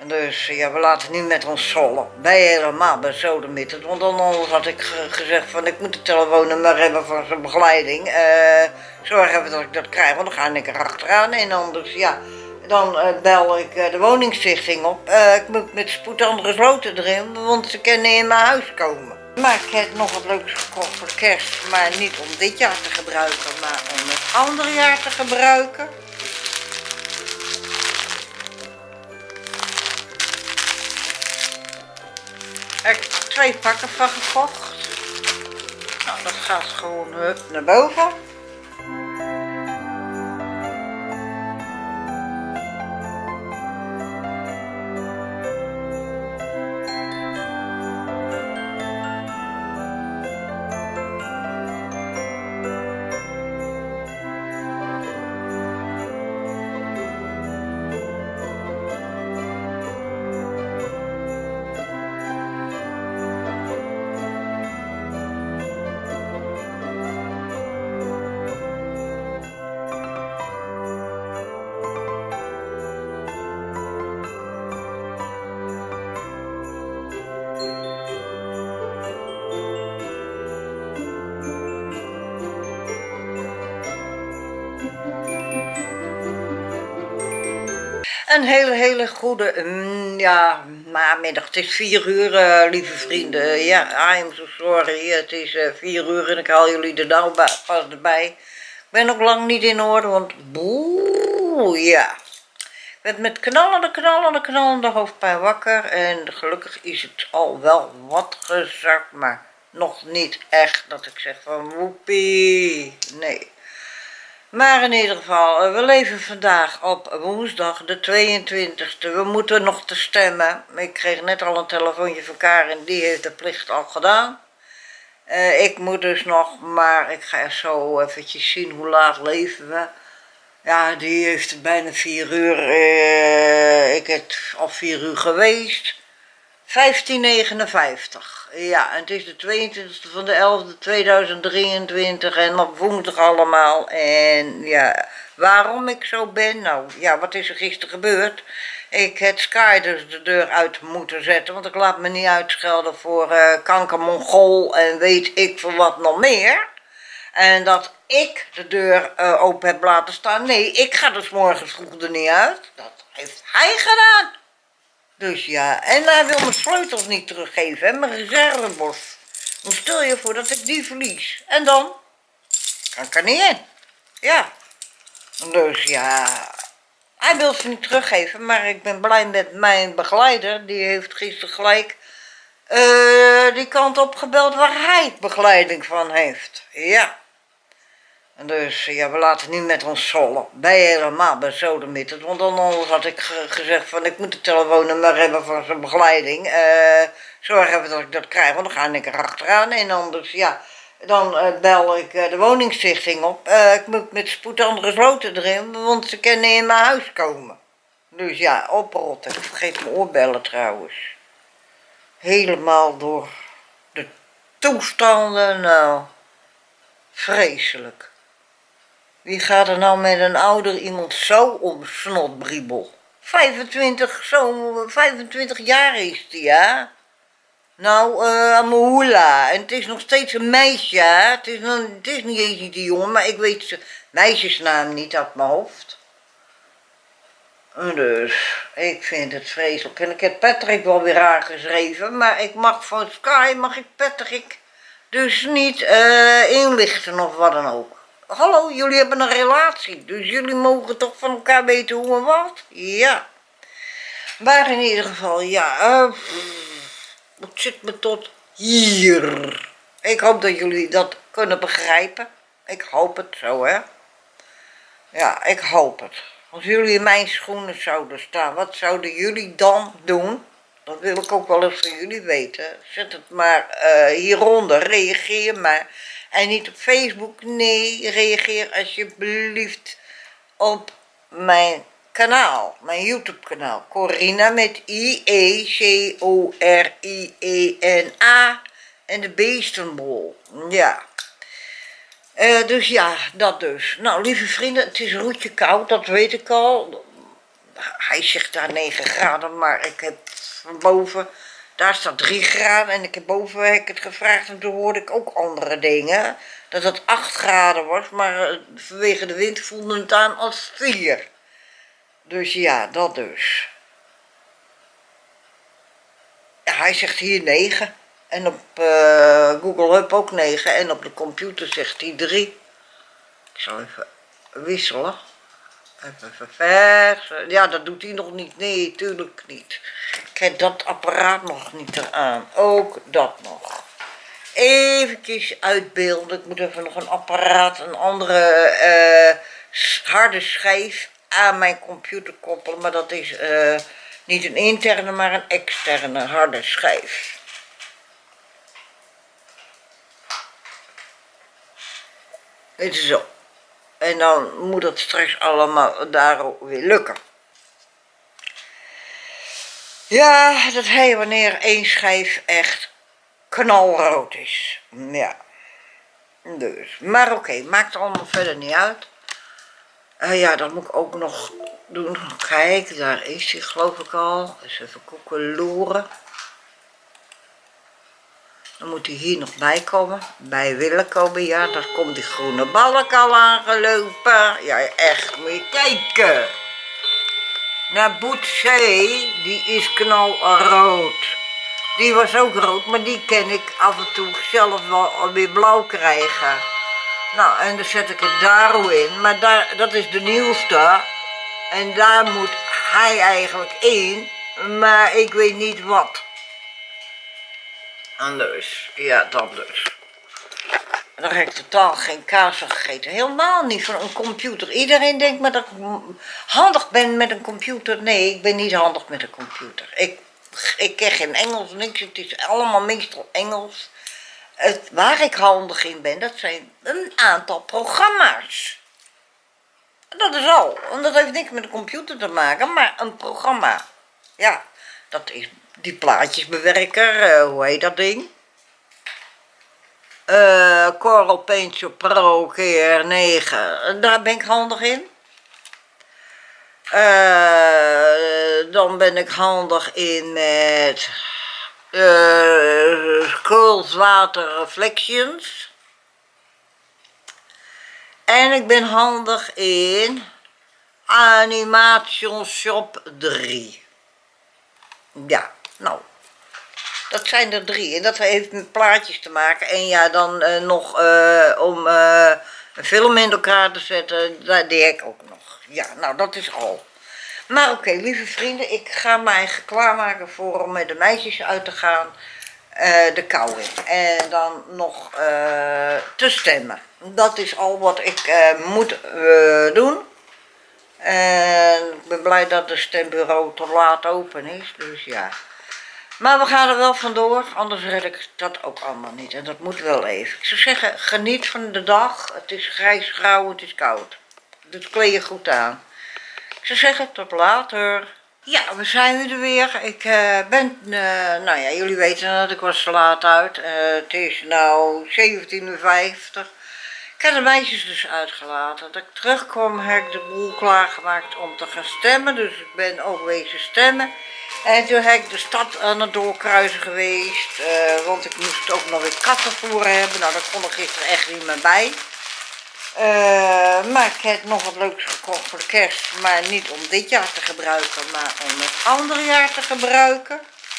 Dus ja, we laten niet met ons zollen. Wij helemaal bij Sodemieten. Want anders had ik gezegd van ik moet het telefoonnummer hebben van zijn begeleiding. Zorg even dat ik dat krijg, want dan ga ik erachteraan. En anders ja, dan bel ik de woningstichting op. Ik moet met spoed andere sloten erin, want ze kunnen in mijn huis komen. Maar ik heb nog wat leuks gekocht voor kerst. Maar niet om dit jaar te gebruiken, maar om het andere jaar te gebruiken. Heb ik 2 pakken van gekocht. Nou, dat gaat gewoon naar boven. Een hele goede ja, namiddag. Het is 4 uur, lieve vrienden. Ja, I'm so sorry. Het is 4 uur en ik haal jullie er nou pas erbij. Ik ben ook lang niet in orde, want boe, ja. Ik ben met knallende hoofdpijn wakker. En gelukkig is het al wel wat gezakt, maar nog niet echt dat ik zeg van woepie. Nee. Maar in ieder geval, we leven vandaag op woensdag de 22e. We moeten nog te stemmen. Ik kreeg net al een telefoontje van Karin, die heeft de plicht al gedaan. Ik moet dus nog, maar ik ga zo eventjes zien hoe laat leven we. Ja, die heeft bijna 4 uur. Ik heb al 4 uur geweest. 15:59. Ja, en het is de 22e van de 11e 2023 en op woensdag allemaal. En ja, waarom ik zo ben? Nou, ja, wat is er gisteren gebeurd? Ik heb Sky dus de deur uit moeten zetten, want ik laat me niet uitschelden voor kankermongool en weet ik voor wat nog meer. En dat ik de deur open heb laten staan. Nee, ik ga dus morgens vroeg er niet uit. Dat heeft hij gedaan. Dus ja, en hij wil mijn sleutels niet teruggeven en mijn reservebos. Dan stel je voor dat ik die verlies. En dan kan ik er niet in. Ja. Dus ja, hij wil ze niet teruggeven, maar ik ben blij met mijn begeleider. Die heeft gisteren gelijk die kant op gebeld waar hij begeleiding van heeft. Ja. Dus ja, we laten niet met ons zollen. Wij helemaal bij Sodemieten. Want anders had ik gezegd van ik moet het telefoonnummer hebben van zijn begeleiding. Zorg even dat ik dat krijg, want dan ga ik erachteraan. En anders ja, dan bel ik de woningstichting op. Ik moet met spoed andere sloten erin, want ze kunnen in mijn huis komen. Dus ja, oprotten. Ik vergeet mijn oorbellen trouwens. Helemaal door de toestanden, nou, vreselijk. Wie gaat er nou met een ouder iemand zo om snotbriebel? 25 jaar is die, ja? Nou, Amahula. En het is nog steeds een meisje, hè? Het is niet eens die jongen, maar ik weet zijn meisjesnaam niet uit mijn hoofd. Dus, ik vind het vreselijk. En ik heb Patrick wel weer aangeschreven, maar ik mag van Sky, Patrick dus niet inlichten of wat dan ook. Hallo, jullie hebben een relatie, dus jullie mogen toch van elkaar weten hoe en wat? Ja. Maar in ieder geval, ja, het zit me tot hier. Ik hoop dat jullie dat kunnen begrijpen. Ik hoop het zo, hè. Ja, ik hoop het. Als jullie in mijn schoenen zouden staan, wat zouden jullie dan doen? Dat wil ik ook wel eens van jullie weten. Zet het maar hieronder, reageer maar. En niet op Facebook, nee, reageer alsjeblieft op mijn kanaal, mijn YouTube kanaal. Corina met I-E-C-O-R-I-E-N-A en de beestenbol, ja. Dus ja, dat dus. Nou, lieve vrienden, het is roetje koud, dat weet ik al. hij zegt daar 9 graden, maar ik heb van boven, daar staat 3 graden en ik heb boven heb ik het gevraagd en toen hoorde ik ook andere dingen. Dat het 8 graden was, maar vanwege de wind voelde het aan als 4. Dus ja, dat dus. Ja, hij zegt hier 9 en op Google Hub ook 9 en op de computer zegt hij 3. Ik zal even wisselen. Even vers. Ja, dat doet hij nog niet. Nee, tuurlijk niet. Ik heb dat apparaat nog niet eraan. Ook dat nog. Even uitbeelden. Ik moet even nog een apparaat, een andere harde schijf aan mijn computer koppelen. Maar dat is niet een interne, maar een externe harde schijf. Dit is zo. En dan moet het straks allemaal daar ook weer lukken. Ja, dat heet wanneer één schijf echt knalrood is. Ja. Dus. Maar oké, maakt allemaal verder niet uit. Ja, dat moet ik ook nog doen. Kijk, daar is hij geloof ik al. Eens even koekeloeren. Dan moet hij hier nog bij komen. Bij willen komen, ja. Daar komt die groene balk al aangelopen. Ja, echt, moet je kijken. Nou, Boetzee, die is knalrood. Die was ook rood, maar die kan ik af en toe zelf wel weer blauw krijgen. Nou, en dan zet ik het daar in. Maar dat is de nieuwste. En daar moet hij eigenlijk in. Maar ik weet niet wat. En dus, ja, dat dus. En dan heb ik totaal geen kaas gegeten. Helemaal niet van een computer. Iedereen denkt maar dat ik handig ben met een computer. Nee, ik ben niet handig met een computer. Ik ken geen Engels, niks. Het is allemaal meestal Engels. Waar ik handig in ben, dat zijn een aantal programma's. Dat is al. En dat heeft niks met een computer te maken, maar een programma. Ja, dat is die plaatjesbewerker, hoe heet dat ding? Coral Paint Pro keer 9, daar ben ik handig in. Dan ben ik handig in met koolswater reflections. En ik ben handig in Animation Shop 3. Ja, nou. Dat zijn er 3 en dat heeft met plaatjes te maken. En ja, dan nog om een film in elkaar te zetten, die heb ik ook nog. Ja, nou dat is al. Maar oké, lieve vrienden, ik ga mij klaarmaken voor om met de meisjes uit te gaan. De kou in. En dan nog te stemmen. Dat is al wat ik moet doen. En ik ben blij dat de stembureau te laat open is, dus ja. Maar we gaan er wel vandoor, anders red ik dat ook allemaal niet. En dat moet wel even. Ik zou zeggen, geniet van de dag. Het is grijs, grauw, het is koud. Dus kleed je goed aan. Ik zou zeggen, tot later. Ja, we zijn weer. Ik ben, nou ja, jullie weten dat ik was te laat uit. Het is nou 17:50. Ik heb de meisjes dus uitgelaten. Dat ik terugkwam heb ik de boel klaargemaakt om te gaan stemmen. Dus ik ben ook wezen stemmen. En toen heb ik de stad aan het doorkruisen geweest. Want ik moest ook nog weer kattenvoer hebben. Nou, dat kon er gisteren echt niet meer bij. Maar ik heb nog wat leuks gekocht voor de kerst. Maar niet om dit jaar te gebruiken, maar om het andere jaar te gebruiken.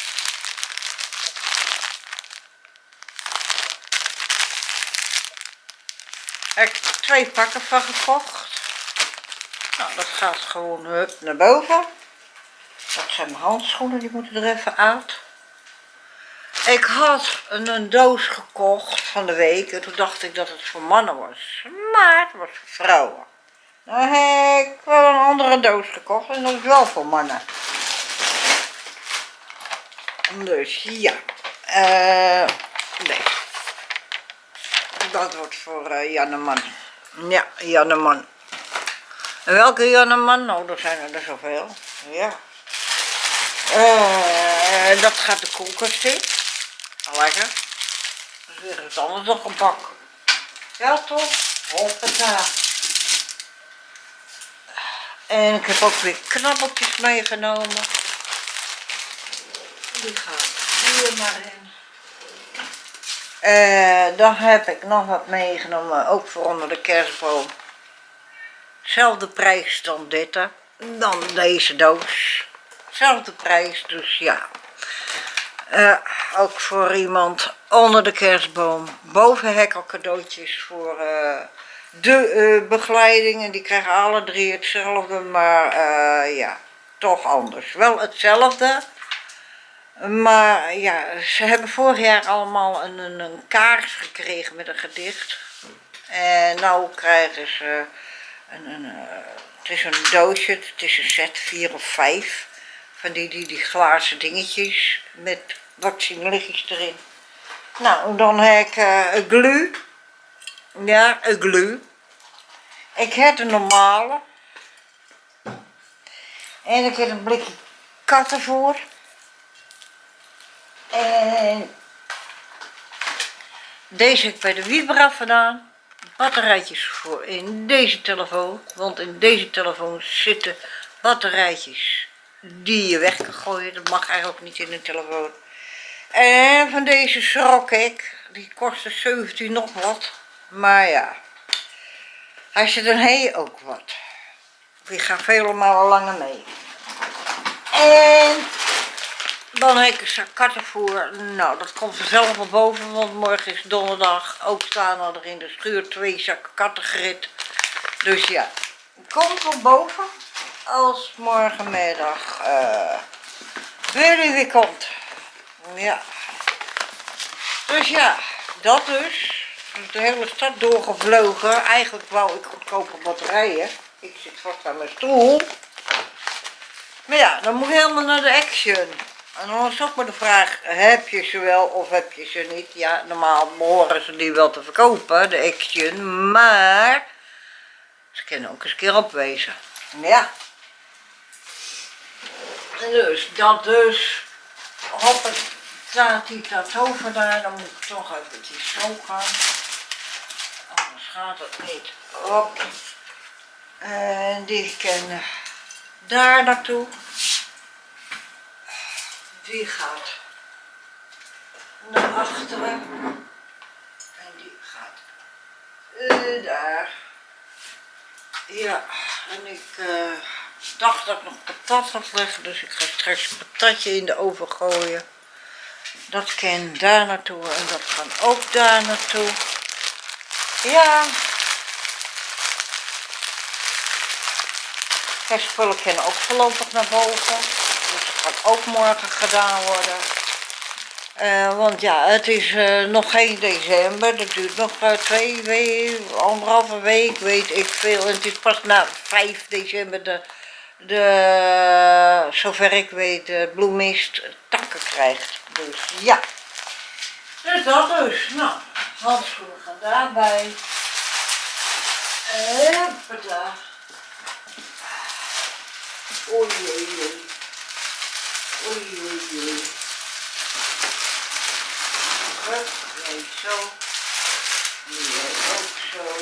Heb ik 2 pakken van gekocht. Nou, dat gaat gewoon hup naar boven. Dat zijn mijn handschoenen, die moeten er even uit. Ik had een doos gekocht van de week en toen dacht ik dat het voor mannen was. Maar het was voor vrouwen. Dan heb ik wel een andere doos gekocht en dat is wel voor mannen. Dus ja. Nee. Dat wordt voor Janneman. Ja, Janneman. En welke Janneman? Nou, er zijn er zoveel. Ja. Dat gaat de koelkast in. Lekker. Dat is weer iets anders nog een pak. Ja toch? Hoppata. En ik heb ook weer knabbeltjes meegenomen. Die gaan hier maar in. Dan heb ik nog wat meegenomen, ook voor onder de kerstboom. Zelfde prijs dan dit, hè. Dan deze doos. Zelfde prijs, dus ja. Ook voor iemand onder de kerstboom. Bovenhek al cadeautjes voor de begeleiding. En die krijgen alle drie hetzelfde, maar ja, toch anders. Wel hetzelfde. Maar ja, ze hebben vorig jaar allemaal een kaars gekregen met een gedicht. En nou krijgen ze het is een doosje, het is een set, 4 of 5. Van die glazen dingetjes met wat lichtjes erin. Nou, dan heb ik een glue. Ja, een glue. Ik heb een normale. En ik heb een blikje kattenvoer. En deze heb ik bij de Vibra vandaan. Batterijtjes voor in deze telefoon. Want in deze telefoon zitten batterijtjes die je weg kan gooien. Dat mag eigenlijk niet in een telefoon. En van deze schrok ik. Die kostte 17 nog wat. Maar ja. Hij zit een heel ook wat. Die gaan vele malen langer mee. En dan heb ik een zak kattenvoer. Nou, dat komt vanzelf wel boven, want morgen is donderdag. Ook staan er in de schuur 2 zakken kattengrit. Dus ja, het komt wel boven als morgenmiddag weer komt. Ja. Dus ja, dat dus. De hele stad doorgevlogen. Eigenlijk wou ik goedkope batterijen. Ik zit vast aan mijn stoel. Maar ja, dan moet je helemaal naar de Action. En dan is ook maar de vraag, heb je ze wel of heb je ze niet? Ja, normaal behoren ze die wel te verkopen, de Action. Maar ze kunnen ook eens een keer opwezen. Ja. Dus dat dus. Hoppen, staat die dat over daar. Dan moet ik toch eventjes zo gaan. Anders gaat het niet op. En die kan daar naartoe. Die gaat naar achteren. En die gaat daar. Ja, en ik dacht dat ik nog patat had leggen, dus ik ga straks een patatje in de oven gooien. Dat kan daar naartoe en dat kan ook daar naartoe. Ja. Kerstspullen kunnen ook voorlopig naar boven. Dus dat gaat ook morgen gedaan worden. Want ja, het is nog geen december. Dat duurt nog 2 weken, 1,5 week, weet ik veel. En het is pas na 5 december zover ik weet, de bloemist takken krijgt. Dus ja. Dus dat dus. Nou, handschoenen gaan daarbij. Hoppata. Oei, oei, oei. Oei, oei, oei. Hup, jij zo. Jij ook zo.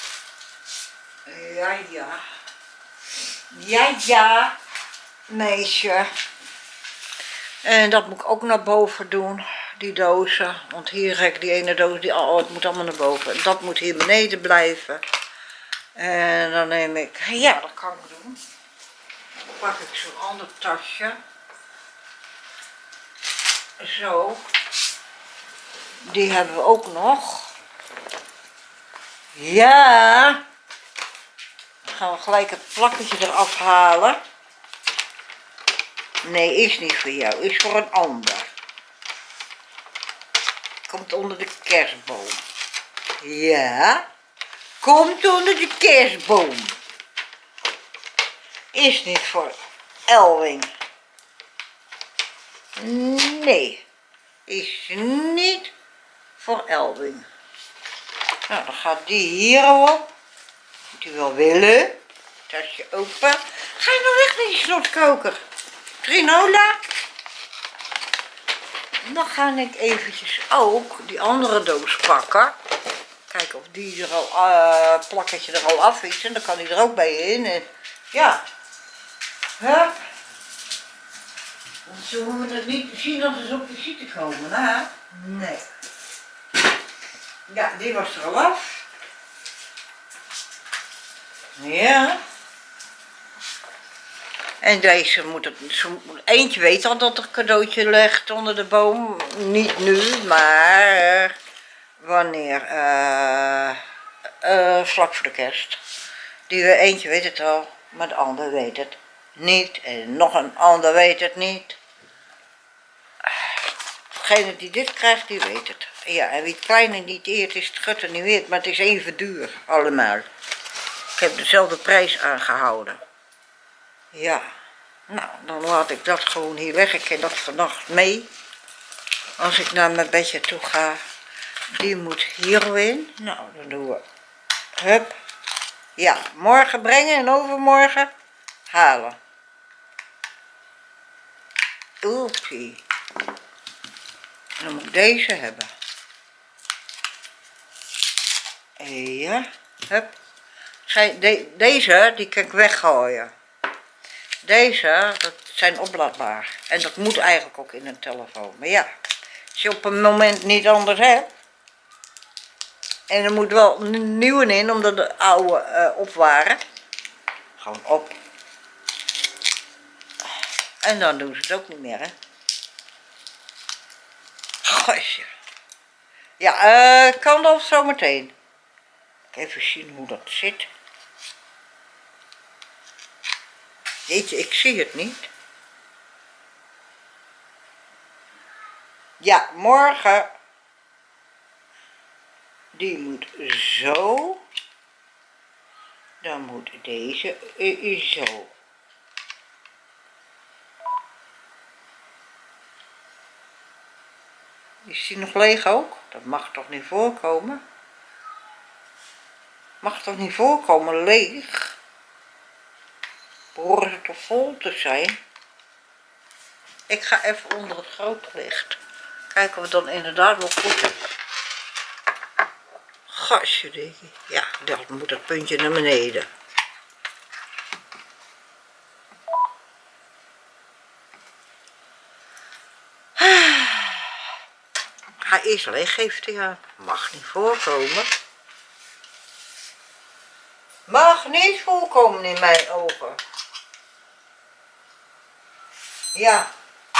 Ja, ja. Ja, ja, meisje. En dat moet ik ook naar boven doen, die dozen. Want hier heb ik die ene doos, het moet allemaal naar boven. Dat moet hier beneden blijven. En dan neem ik, ja, dat kan ik doen. Dan pak ik zo'n ander tasje. Zo. Die hebben we ook nog. Ja. Dan gaan we gelijk het plakketje eraf halen. Nee, is niet voor jou. Is voor een ander. Komt onder de kerstboom. Ja. Komt onder de kerstboom. Is niet voor Elwing. Nee. Is niet voor Elwing. Nou, dan gaat die hier op. Moet u wel willen. Tasje open. Ga je nou weg met die snoetkoker? Trinola. Dan ga ik eventjes ook die andere doos pakken. Kijken of die er al, plakketje er al af is. En dan kan die er ook bij in. En ja, Hup. Want ze hoeven het niet te zien als ze op visite komen, hè? Nee. Ja, die was er al af. Ja. En deze moet het, eentje weet al dat er een cadeautje ligt onder de boom. Niet nu, maar wanneer? Vlak voor de kerst. Eentje weet het al, maar de ander weet het niet. En nog een ander weet het niet. Degene die dit krijgt, die weet het. Ja, en wie het kleine niet eert, is het gutte niet weet, maar het is even duur, allemaal. Ik heb dezelfde prijs aangehouden. Ja, nou, dan laat ik dat gewoon hier weg. Ik ken dat vannacht mee. Als ik naar mijn bedje toe ga, die moet hierin. Nou, dan doen we, hup. Ja, morgen brengen en overmorgen halen. Oepie. En dan moet ik deze hebben. Ja, hup. Deze, die kan ik weggooien. Deze, dat zijn oplaadbaar. En dat moet eigenlijk ook in een telefoon. Maar ja, als je op een moment niet anders hebt. En er moet wel een nieuwe in, omdat de oude op waren. Gewoon op. En dan doen ze het ook niet meer, hè. Gosje. Ja, kan dat zo meteen. Even zien hoe dat zit. Jeetje, ik zie het niet. Ja, morgen. Die moet zo. Dan moet deze zo. Is die nog leeg ook? Dat mag toch niet voorkomen? Mag toch niet voorkomen leeg? Behoren ze toch vol te zijn? Ik ga even onder het grote licht. Kijken of het dan inderdaad wel goed is. Gasje, denk ik. Ja, dat moet dat puntje naar beneden. Hij is leeg, geeft hij aan. Mag niet voorkomen. Mag niet voorkomen in mijn ogen. Ja.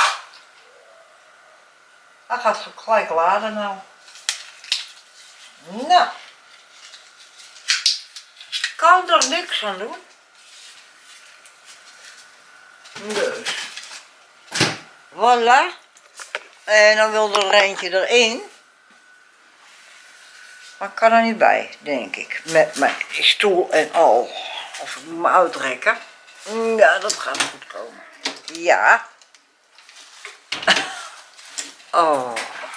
Hij gaat gelijk laden nou. Nou. Kan er niks aan doen. Dus. Voilà. En dan wil er eentje erin. Maar ik kan er niet bij, denk ik. Met mijn stoel en al. Of ik moet me uitrekken. Ja, dat gaat goed komen. Ja. Oh.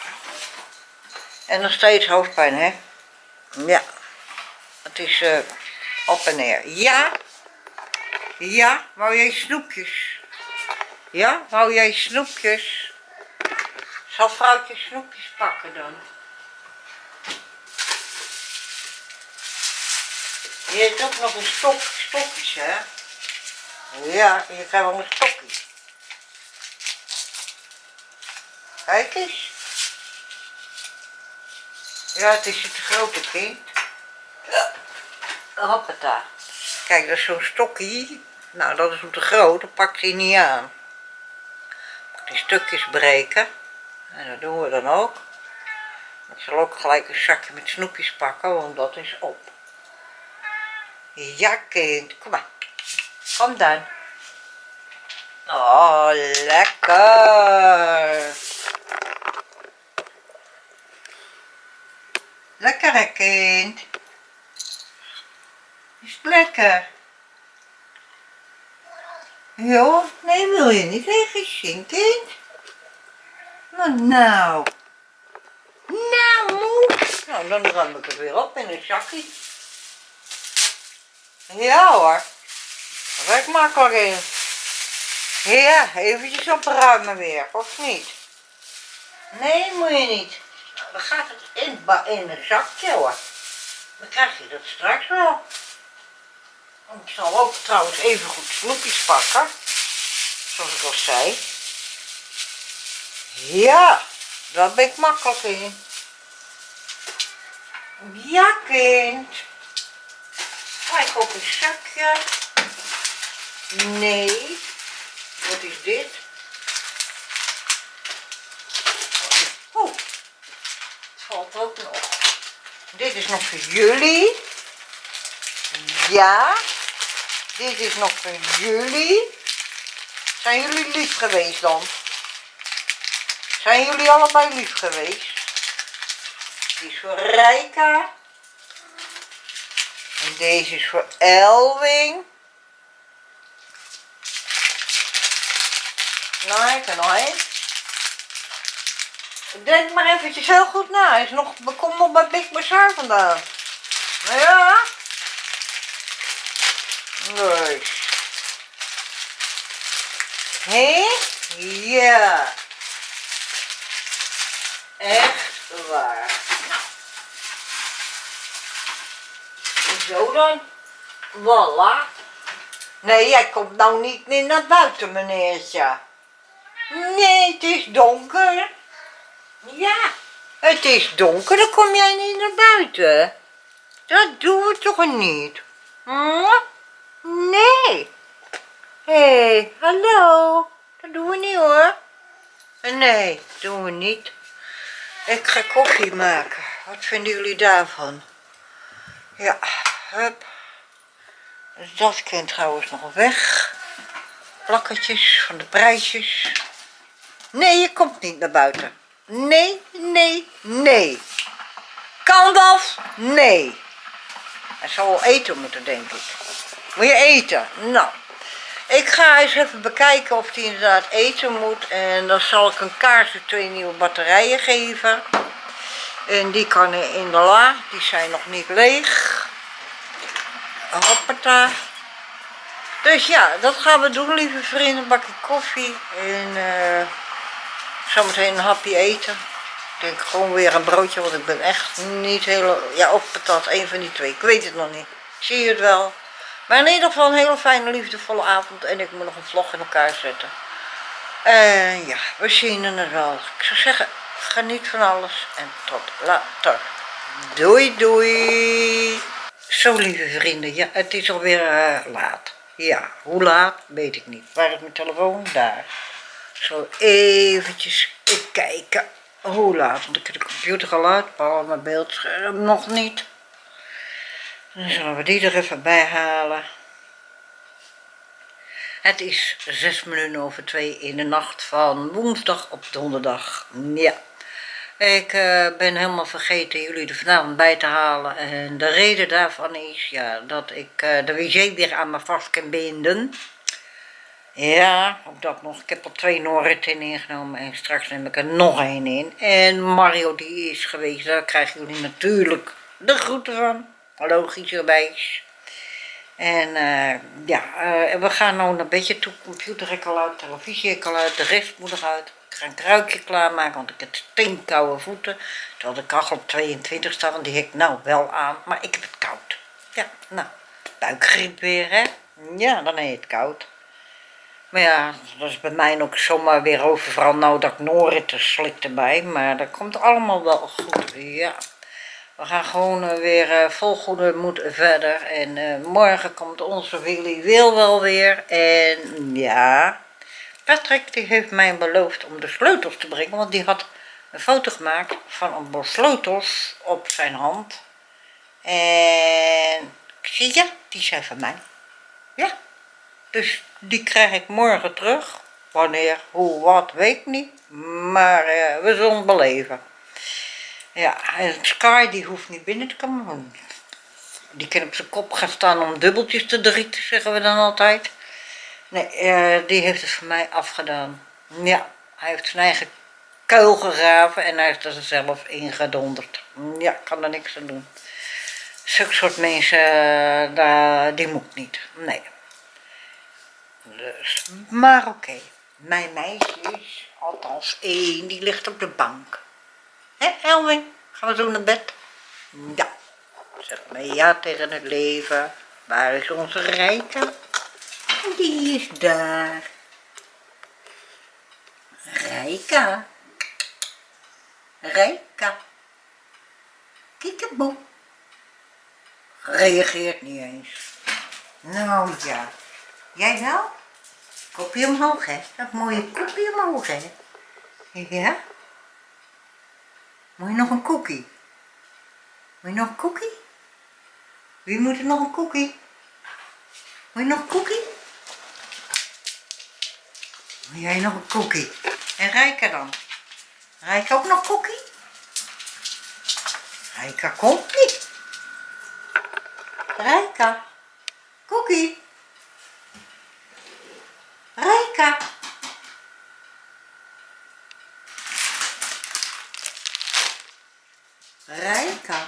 En nog steeds hoofdpijn, hè? Ja. Het is op en neer. Ja. Ja, wou jij snoepjes? Ja, wou jij snoepjes? Zal vrouwtje snoepjes pakken dan? Je hebt ook nog een stokjes, hè? Ja, je krijgt wel een stokje. Kijk eens. Ja, het is het grote kind. Hoppata. Kijk, dat is zo'n stokje. Nou, dat is om te groot, dat pakt hij niet aan. Die stukjes breken. En dat doen we dan ook. Ik zal ook gelijk een zakje met snoepjes pakken, want dat is op. Ja, kind, kom maar. Kom dan. Oh, lekker. Lekker, hè, kind. Is het lekker? Jo, nee, wil je niet even zien, kind? Nou. Nou, moe. Nou, dan ruim ik het weer op in een zakje. Ja hoor. Dat werkt makkelijk in. Ja, eventjes opruimen weer, of niet? Nee, moet je niet. Nou, dan gaat het in een zakje hoor. Dan krijg je dat straks wel. Ik zal ook trouwens even goed snoepjes pakken. zoals ik al zei. Ja, daar ben ik makkelijk in. Ja, kind. Kijk op een zakje. Nee. Wat is dit? Oh, het valt ook nog. Dit is nog voor jullie. Ja. Dit is nog voor jullie. Zijn jullie lief geweest dan? Zijn jullie allebei lief geweest? Die is voor Rijka. En deze is voor Elwing. Nou, er nog één. Denk maar eventjes heel goed na. Hij is nog, we komen nog bij Big Bazaar vandaan. Nou ja. Nee. Hé? Ja. Echt waar. Nou. Zo dan. Voilà. Nee, jij komt nou niet meer naar buiten, meneertje. Nee, het is donker. Ja, het is donker, dan kom jij niet naar buiten. Dat doen we toch niet? Hm? Nee. Hé, hallo. Dat doen we niet hoor. Nee, doen we niet. Ik ga koffie maken. Wat vinden jullie daarvan? Ja, hup. Dat kind trouwens nog weg. Plakketjes van de prijsjes. Nee, je komt niet naar buiten. Nee, nee, nee. Kant af? Nee. Hij zal wel eten moeten, denk ik. Moet je eten? Nou. Ik ga eens even bekijken of hij inderdaad eten moet. En dan zal ik een kaars en 2 nieuwe batterijen geven. En die kan in de la. Die zijn nog niet leeg. Hoppata. Dus ja, dat gaan we doen, lieve vrienden. Een bakje koffie. En zometeen een hapje eten. Ik denk gewoon weer een broodje, want ik ben echt niet heel... Ja, of patat, een van die twee. Ik weet het nog niet. Zie je het wel. Maar in ieder geval een hele fijne, liefdevolle avond. En ik moet nog een vlog in elkaar zetten. En ja, we zien het wel. Ik zou zeggen, geniet van alles. En tot later. Doei, doei. Zo, lieve vrienden. Ja, het is alweer laat. Ja, hoe laat? Weet ik niet. Waar is mijn telefoon? Daar. Zo eventjes kijken. Hoe laat? Want ik heb de computer al uit. Maar mijn beeldscherm nog niet. Dan zullen we die er even bij halen. Het is 2:06 in de nacht van woensdag op donderdag. Ja. Ik ben helemaal vergeten jullie er vanavond bij te halen. En de reden daarvan is ja, dat ik de wc weer aan me vast kan binden. Ja, ook dat nog. Ik heb al 2 Norritin ingenomen en straks neem ik er nog 1 in. En Mario die is geweest, daar krijgen jullie natuurlijk de groeten van. Logischerwijs. En ja, we gaan nou een beetje toe. Computer ik al uit, televisie ik al uit, de rest moet eruit. Ik ga een kruikje klaarmaken, want ik heb steenkoude voeten. Terwijl de kachel op 22 staat, want die heb ik nou wel aan. Maar ik heb het koud. Ja, nou, buikgriep weer, hè. Ja, dan heb je het koud. Maar ja, dat is bij mij ook zomaar weer overal. Nou, dat ik Norritin slik erbij. Maar dat komt allemaal wel goed, ja. We gaan gewoon weer vol goede moed verder. En morgen komt onze Willy Wil wel weer. En ja, Patrick die heeft mij beloofd om de sleutels te brengen. Want die had een foto gemaakt van een bos sleutels op zijn hand. En zie je, die zijn van mij. Ja, dus die krijg ik morgen terug. Wanneer, hoe, wat, weet ik niet. Maar we zullen het beleven. Ja, en Sky die hoeft niet binnen te komen. Die kan op zijn kop gaan staan om dubbeltjes te drieten, zeggen we dan altijd. Nee, die heeft het voor mij afgedaan. Ja, hij heeft zijn eigen kuil gegraven en hij is er zelf ingedonderd. Ja, kan er niks aan doen. Zulke soort mensen, die moet niet. Nee. Dus, maar oké. Mijn meisje is, althans 1, die ligt op de bank. Hé, Elwin, gaan we zo naar bed? Ja. Zeg maar ja tegen het leven. Waar is onze Rijke? Die is daar. Rijka. Rijka. Kiekeboe. Reageert niet eens. Nou ja. Jij wel? Kopje omhoog, hè? Dat mooie kopje omhoog, hè? Ja? Moet je nog een koekie? Moet je nog een koekie? Wie moet er nog een koekie? Moet je nog een koekie? Wil jij nog een koekie? En Rijka dan? Rijka ook nog koekie? Rijka komt niet. Rijka. Koekie. Rijka. Rijka.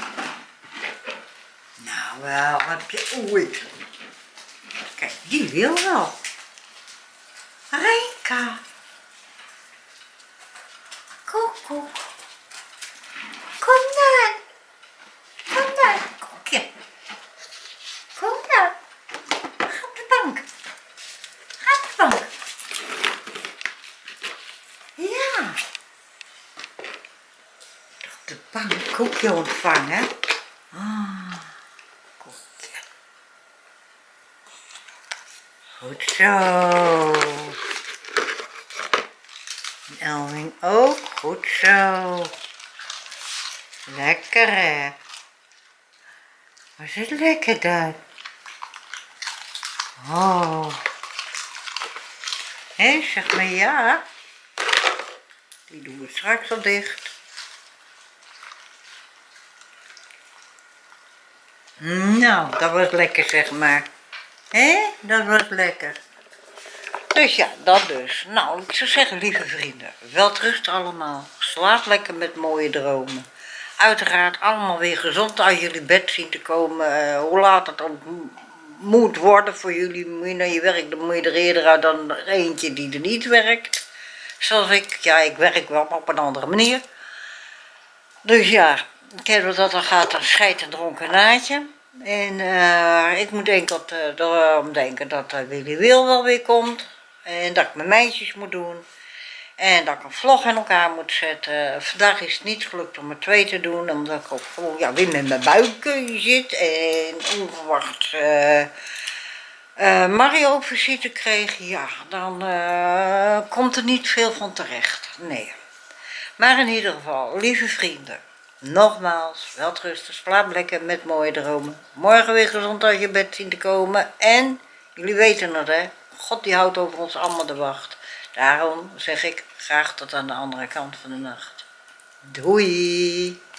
Nou wel, heb je ooit. Kijk, die wil wel. Rijka. Koekoek. Kom dan. Kom dan, koekje. Kom dan. Ga op de bank. Ga op de bank. Ja. Op de bank koekje ontvangen. Ah, koekje. Goed zo. Elwing ook, goed zo. Lekker hè. Was het lekker dan? Oh. Hé, zeg maar ja. Die doen we straks al dicht. Nou, dat was lekker zeg maar. Hé, dat was lekker. Dus ja, dat dus. Nou, ik zou zeggen, lieve vrienden, welterusten allemaal. Slaap lekker met mooie dromen. Uiteraard allemaal weer gezond uit jullie bed zien te komen. Hoe laat het ook moet worden voor jullie. Moet je naar je werk, dan moet je er eerder uit dan er eentje die er niet werkt. Zoals ik. Ja, ik werk wel, maar op een andere manier. Dus ja, ik heb dat er gaat een scheid en dronken naadje. En ik moet denken dat Willy Wil wel weer komt. En dat ik mijn meisjes moet doen. En dat ik een vlog in elkaar moet zetten. Vandaag is het niet gelukt om er 2 te doen. Omdat ik ook gewoon ja, weer met mijn buik zit. En onverwacht Mario op visite kreeg. Ja, dan komt er niet veel van terecht. Nee. Maar in ieder geval, lieve vrienden. Nogmaals, welterusten, slaap lekker met mooie dromen. Morgen weer gezond uit je bed zien te komen. En, jullie weten het hè, God die houdt over ons allemaal de wacht. Daarom zeg ik graag tot aan de andere kant van de nacht. Doei!